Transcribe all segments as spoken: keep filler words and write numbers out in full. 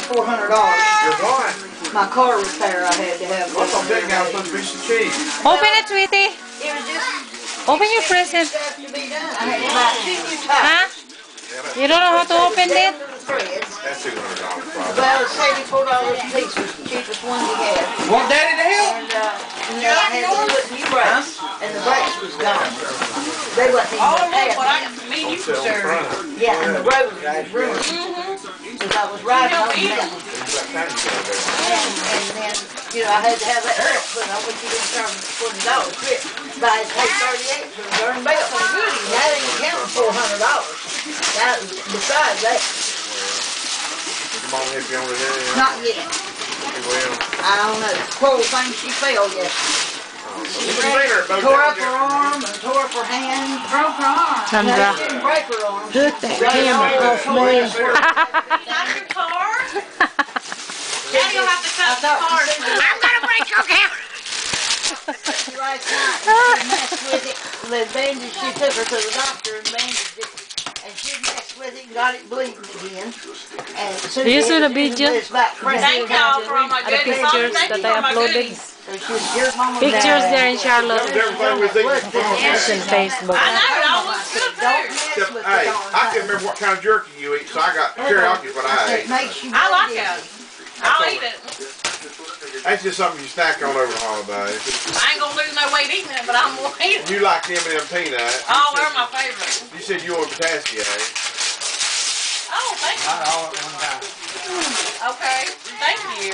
four hundred dollars. Your what? My car repair I had to have. What's on that guy supposed to be some cheese? Open it, sweetie. It was just Open your present. stuff to be done. I had to buy two new tires. Huh? You don't know how to open it? That's two hundred dollars probably. Well, it was seventy-four dollars a piece was the cheapest one we had. Want Daddy to help? And, uh, and then I had to put new brakes, and the brakes was gone. They wasn't even Oh, look half. what I got to meet you for sure. Yeah, and the road was ruined. Because I was riding on the mountain. And, and then, you know, I had to have that belt put on, which you didn't charge me twenty dollars. But I paid thirty-eight for the darn belt. That ain't counting four hundred dollars. That, besides that, Your mom hit you on the head? not yet. She will. I don't know. Poor thing, she fell yet. You can see her, Bo. Tore up her arm and tore up her hand. Broke her arm. No, Sandra. she didn't break her arm. Put that camera off me. Is that your car? Daddy will have to cut the car. I'm gonna break your camera. Right now, she messed with it. The bandage, she took her to the doctor and bandaged it. And she messed with it and got it bleeding again. And as soon Do you as see it the was video? it's back pressed. Thank y'all for all my The goodies. pictures Thank that you I for my uploaded. goodies. So she was your mama. Pictures there in Charlotte. Everything we think is It's in Facebook. I know, it all looks good Don't too. mess with Hey, it all the I time. can't remember what kind of jerky you eat, so I got teriyaki what I It ate. makes you I like dizzy. it. I'll eat it. That's just something you snack on over the holidays. I ain't gonna lose no weight eating it, but I'm gonna eat it. You like them and them peanut. Oh, they're my favorite. You said you want potassium. Oh, thank you. Not all at one time. Okay, thank you.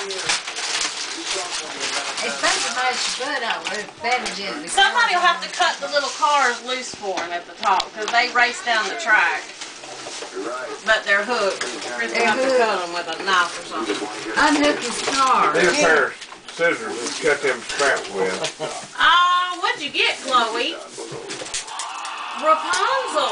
It's supposed to make good on it. Beverages. Somebody will have to cut the little cars loose for them at the top because they race down the track. But they're hooked. Chris will have to cut them with a knife or something. Unhook his car. There's a pair of scissors and cut them straps with. Oh, what'd you get, Chloe? Rapunzel.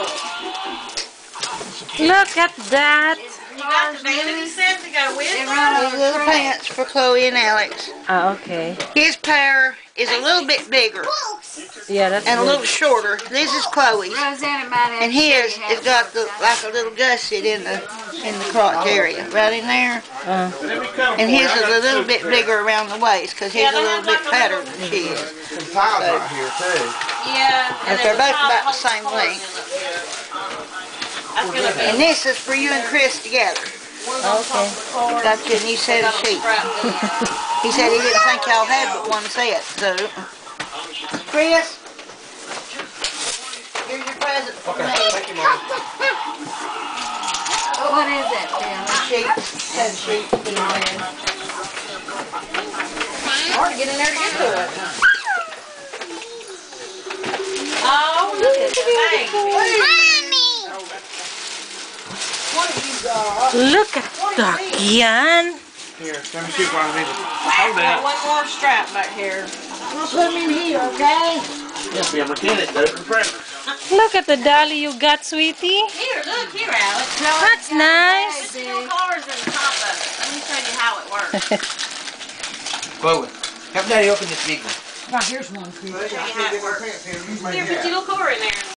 Look at that. You got the vanity set to go with it? Those little pants for Chloe and Alex. Ah, okay. His pair is a little bit bigger Yeah, that's and a good. little shorter. This is Chloe's. Rosanna might have And his has got the, like a little gusset in the in the crotch area, right in there. Uh, And his is a little bit bigger around the waist because he's a little bit fatter than she is. Some tiles right here too. Yeah. But they're both about the same length. That's gonna be And this is for you and Chris together. okay. Got you a new set of sheets. He said he didn't think y'all had but one set. So, Chris, here's your present for me. Thank you, Mom. What is that, Tim? A sheet, set of sheets. Put it in there. hard to get in there to get to it. Oh, look at the baby. What have you got? Look at that, yan. Here, let me see what I need. Hold that. One more strap back here. I'll put them in here, okay? Yes, be a mechanic, though, for pressure. Look at the dolly you got, sweetie. Here, look, here, Alex. That's nice. There's still cars in the top of it. Let me show you how it works. Chloe, help Daddy open this big one. Right, here's one for you. Show you how it works. Here, put your little car in there.